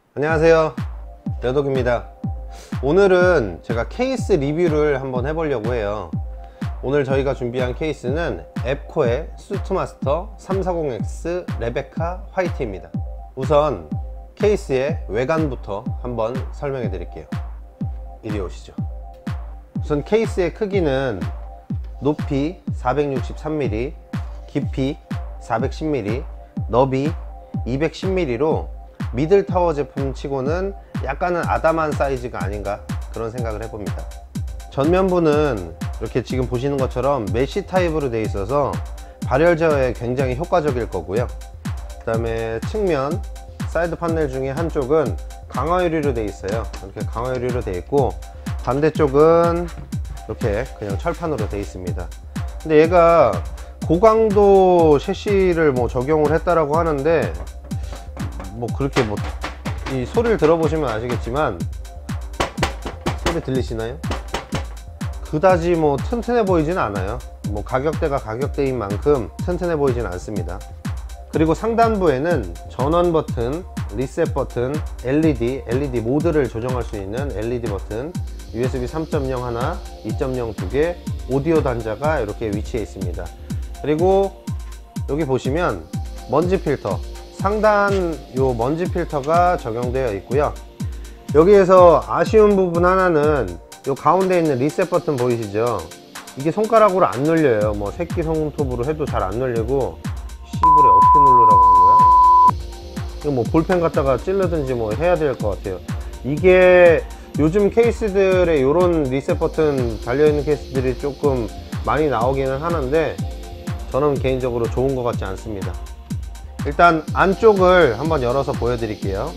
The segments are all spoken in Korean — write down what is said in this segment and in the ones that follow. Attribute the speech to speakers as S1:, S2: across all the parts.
S1: 안녕하세요, 여독입니다. 오늘은 제가 케이스 리뷰를 한번 해보려고 해요. 오늘 저희가 준비한 케이스는 앱코의 수트마스터 340X 레베카 화이트입니다. 우선 케이스의 외관부터 한번 설명해 드릴게요. 이리 오시죠. 우선 케이스의 크기는 높이 463mm, 깊이 410mm, 너비 210mm로 미들타워 제품 치고는 약간은 아담한 사이즈가 아닌가 그런 생각을 해봅니다. 전면부는 이렇게 지금 보시는 것처럼 메쉬 타입으로 되어 있어서 발열 제어에 굉장히 효과적일 거고요. 그 다음에 측면 사이드 판넬 중에 한쪽은 강화 유리로 되어 있어요. 이렇게 강화 유리로 되어 있고, 반대쪽은 이렇게 그냥 철판으로 되어 있습니다. 근데 얘가 고강도 셰시를 적용을 했다라고 하는데, 그렇게 이 소리를 들어보시면 아시겠지만, 소리 들리시나요? 그다지 튼튼해 보이진 않아요. 가격대가 가격대인 만큼 튼튼해 보이진 않습니다. 그리고 상단부에는 전원 버튼, 리셋 버튼, LED 모드를 조정할 수 있는 LED 버튼, USB 3.0 하나, 2.0 두 개, 오디오 단자가 이렇게 위치해 있습니다. 그리고 여기 보시면 먼지 필터, 상단 요 먼지 필터가 적용되어 있고요. 여기에서 아쉬운 부분 하나는 요 가운데 있는 리셋 버튼 보이시죠? 이게 손가락으로 안 눌려요. 새끼 손톱으로 해도 잘 안 눌리고, 시불에 어떻게 누르라고 한 거야? 이거 볼펜 갖다가 찔르든지 해야 될 것 같아요. 이게 요즘 케이스들에 요런 리셋 버튼 달려있는 케이스들이 조금 많이 나오기는 하는데, 저는 개인적으로 좋은 것 같지 않습니다. 일단 안쪽을 한번 열어서 보여드릴게요.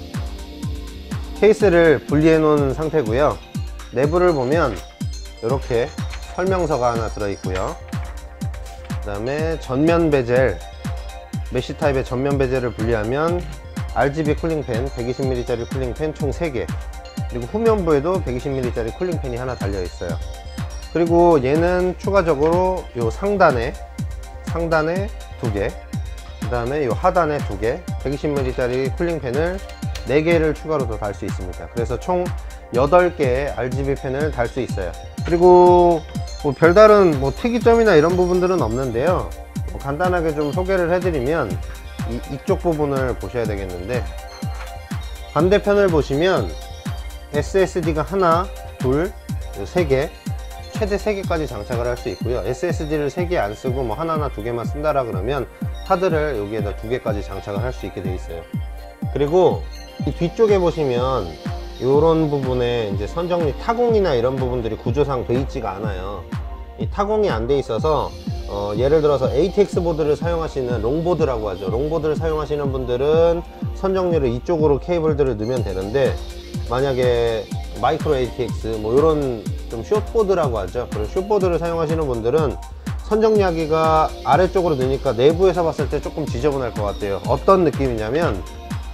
S1: 케이스를 분리해 놓은 상태고요. 내부를 보면 이렇게 설명서가 하나 들어있고요. 그 다음에 전면 베젤, 메쉬 타입의 전면 베젤을 분리하면 RGB 쿨링팬 120mm 짜리 쿨링팬 총 3개, 그리고 후면부에도 120mm 짜리 쿨링팬이 하나 달려있어요. 그리고 얘는 추가적으로 요 상단에 2개, 그 다음에 요 하단에 2개 120mm 짜리 쿨링팬을 4개를 추가로 더 달 수 있습니다. 그래서 총 8개의 RGB 팬을 달 수 있어요. 그리고 별다른 특이점이나 이런 부분들은 없는데요. 간단하게 좀 소개를 해드리면 이쪽 부분을 보셔야 되겠는데, 반대편을 보시면 SSD가 하나, 둘, 3개, 최대 3개까지 장착을 할 수 있고요. SSD를 3개 안 쓰고 하나나 2개만 쓴다라 그러면 하드를 여기에다 2개까지 장착을 할 수 있게 되어 있어요. 그리고 이 뒤쪽에 보시면 이런 부분에 이제 선정리 타공이나 이런 부분들이 구조상 돼 있지가 않아요. 이 타공이 안 돼 있어서 예를 들어서 ATX 보드를 사용하시는 롱보드라고 하죠. 롱보드를 사용하시는 분들은 선정리를 이쪽으로 케이블들을 넣으면 되는데, 만약에 마이크로 ATX 이런 좀 숏보드라고 하죠. 그런 숏보드를 사용하시는 분들은 선정리하기가 아래쪽으로 넣으니까 내부에서 봤을 때 조금 지저분할 것 같아요. 어떤 느낌이냐면,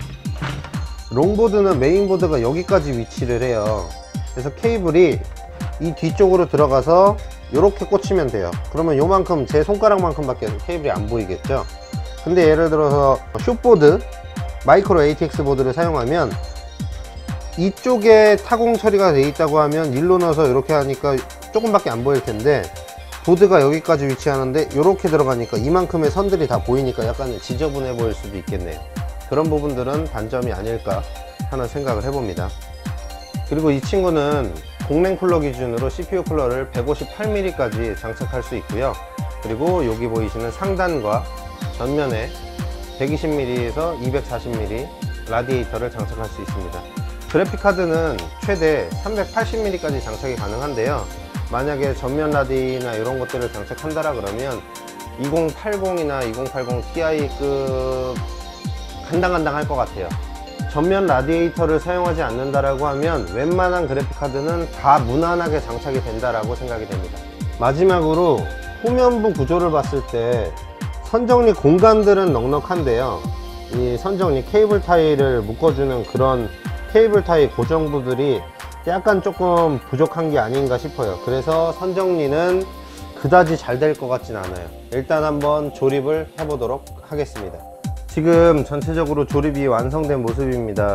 S1: 롱보드는 메인보드가 여기까지 위치를 해요. 그래서 케이블이 이 뒤쪽으로 들어가서 이렇게 꽂히면 돼요. 그러면 요만큼, 제 손가락만큼 밖에 케이블이 안 보이겠죠. 근데 예를 들어서 숏보드, 마이크로 ATX 보드를 사용하면 이쪽에 타공 처리가 되어 있다고 하면 일로 넣어서 이렇게 하니까 조금밖에 안 보일 텐데, 보드가 여기까지 위치하는데 이렇게 들어가니까 이만큼의 선들이 다 보이니까 약간 지저분해 보일 수도 있겠네요. 그런 부분들은 단점이 아닐까 하는 생각을 해봅니다. 그리고 이 친구는 공랭 쿨러 기준으로 CPU 쿨러를 158mm까지 장착할 수 있고요. 그리고 여기 보이시는 상단과 전면에 120mm에서 240mm 라디에이터를 장착할 수 있습니다. 그래픽카드는 최대 380mm까지 장착이 가능한데요. 만약에 전면 라디나 이런 것들을 장착한다라 그러면 2080이나 2080 Ti급 간당간당 할 것 같아요. 전면 라디에이터를 사용하지 않는다라고 하면 웬만한 그래픽카드는 다 무난하게 장착이 된다라고 생각이 됩니다. 마지막으로 후면부 구조를 봤을 때 선정리 공간들은 넉넉한데요. 이 선정리 케이블 타이를 묶어주는 그런 케이블 타이 고정부들이 약간 조금 부족한 게 아닌가 싶어요. 그래서 선정리는 그다지 잘 될 것 같진 않아요. 일단 한번 조립을 해보도록 하겠습니다. 지금 전체적으로 조립이 완성된 모습입니다.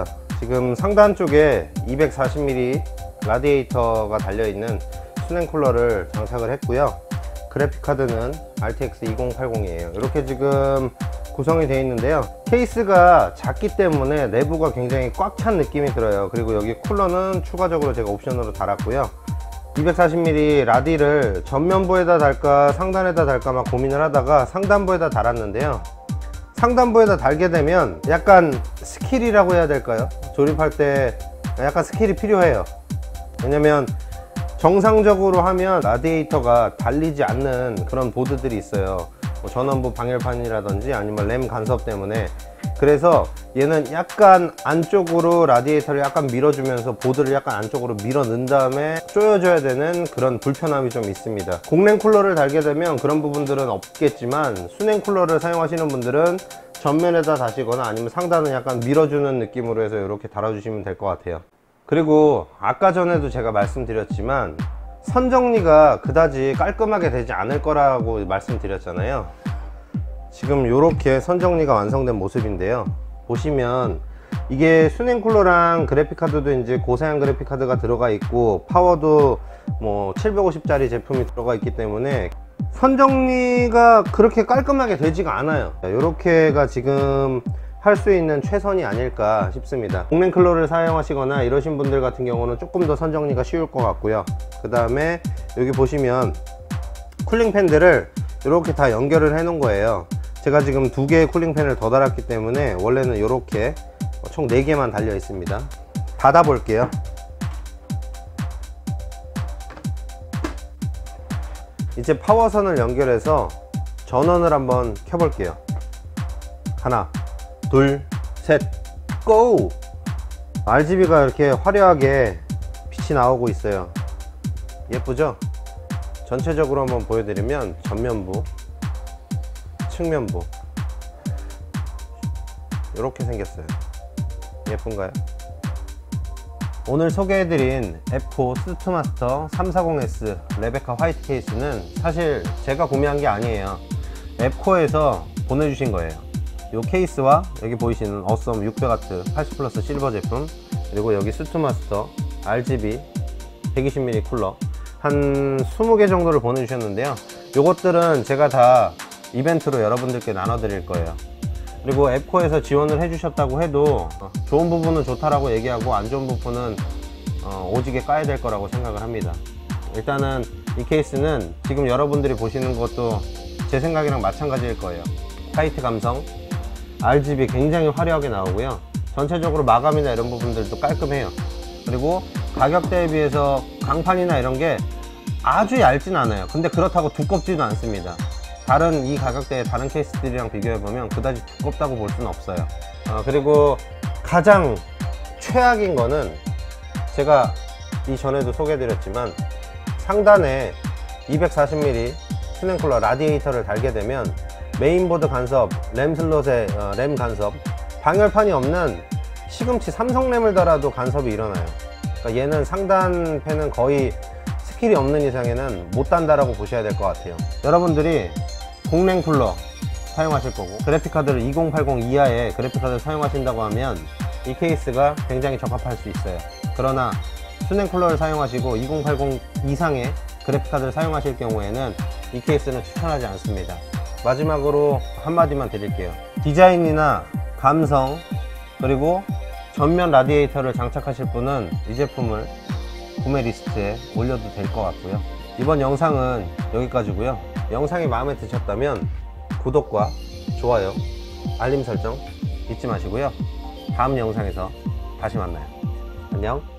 S1: 지금 상단 쪽에 240mm 라디에이터가 달려있는 수냉 쿨러를 장착을 했고요. 그래픽 카드는 RTX 2080이에요. 이렇게 지금 구성이 되어 있는데요. 케이스가 작기 때문에 내부가 굉장히 꽉 찬 느낌이 들어요. 그리고 여기 쿨러는 추가적으로 제가 옵션으로 달았고요. 240mm 라디를 전면부에다 달까 상단에다 달까 막 고민을 하다가 상단부에다 달았는데요. 상단부에다 달게 되면 약간 스킬이라고 해야 될까요? 조립할 때 약간 스킬이 필요해요. 왜냐면 정상적으로 하면 라디에이터가 달리지 않는 그런 보드들이 있어요. 뭐 전원부 방열판이라든지 아니면 램 간섭 때문에. 그래서 얘는 약간 안쪽으로 라디에이터를 약간 밀어주면서 보드를 약간 안쪽으로 밀어 넣은 다음에 조여줘야 되는 그런 불편함이 좀 있습니다. 공랭 쿨러를 달게 되면 그런 부분들은 없겠지만, 수냉 쿨러를 사용하시는 분들은 전면에다 다시거나 아니면 상단은 약간 밀어주는 느낌으로 해서 이렇게 달아주시면 될 것 같아요. 그리고 아까 전에도 제가 말씀드렸지만 선 정리가 그다지 깔끔하게 되지 않을 거라고 말씀드렸잖아요. 지금 이렇게 선 정리가 완성된 모습인데요. 보시면 이게 수냉 쿨러랑 그래픽 카드도 이제 고사양 그래픽 카드가 들어가 있고, 파워도 뭐 750짜리 제품이 들어가 있기 때문에 선 정리가 그렇게 깔끔하게 되지가 않아요. 이렇게가 지금 할 수 있는 최선이 아닐까 싶습니다. 공랭 쿨러를 사용하시거나 이러신 분들 같은 경우는 조금 더 선 정리가 쉬울 것 같고요. 그 다음에 여기 보시면 쿨링 팬들을 이렇게 다 연결을 해 놓은 거예요. 제가 지금 2개의 쿨링 팬을 더 달았기 때문에 원래는 이렇게 총 4개만 달려 있습니다. 닫아 볼게요. 이제 파워선을 연결해서 전원을 한번 켜 볼게요. 하나, 둘, 셋, 고! RGB가 이렇게 화려하게 빛이 나오고 있어요. 예쁘죠? 전체적으로 한번 보여드리면 전면부, 측면부 이렇게 생겼어요. 예쁜가요? 오늘 소개해드린 앱코 스투마스터 340S 레베카 화이트 케이스는 사실 제가 구매한 게 아니에요. 앱코에서 보내주신 거예요. 이 케이스와 여기 보이시는 어썸 600W 80 플러스 실버 제품, 그리고 여기 스투마스터 RGB 120mm 쿨러 한 20개 정도를 보내주셨는데요. 요것들은 제가 다 이벤트로 여러분들께 나눠 드릴 거예요. 그리고 앱코에서 지원을 해주셨다고 해도 좋은 부분은 좋다라고 얘기하고 안 좋은 부분은 오지게 까야 될 거라고 생각을 합니다. 일단은 이 케이스는 지금 여러분들이 보시는 것도 제 생각이랑 마찬가지일 거예요. 화이트 감성, RGB 굉장히 화려하게 나오고요. 전체적으로 마감이나 이런 부분들도 깔끔해요. 그리고 가격대에 비해서 강판이나 이런 게 아주 얇진 않아요. 근데 그렇다고 두껍지도 않습니다. 다른 이 가격대의 다른 케이스들이랑 비교해보면 그다지 두껍다고 볼 수는 없어요. 그리고 가장 최악인 거는 제가 이전에도 소개해드렸지만 상단에 240mm 수냉 쿨러 라디에이터를 달게 되면 메인보드 간섭, 램 슬롯에 램 간섭, 방열판이 없는 시금치 삼성 램을 달아도 간섭이 일어나요. 그러니까 얘는 상단 팬은 거의 스킬이 없는 이상에는 못 단다라고 보셔야 될 것 같아요. 여러분들이 공랭 쿨러 사용하실 거고 그래픽카드를 2080 이하의 그래픽카드를 사용하신다고 하면 이 케이스가 굉장히 적합할 수 있어요. 그러나 수냉 쿨러를 사용하시고 2080 이상의 그래픽카드를 사용하실 경우에는 이 케이스는 추천하지 않습니다. 마지막으로 한마디만 드릴게요. 디자인이나 감성, 그리고 전면 라디에이터를 장착하실 분은 이 제품을 구매 리스트에 올려도 될 것 같고요. 이번 영상은 여기까지고요. 영상이 마음에 드셨다면 구독과 좋아요, 알림 설정 잊지 마시고요. 다음 영상에서 다시 만나요. 안녕.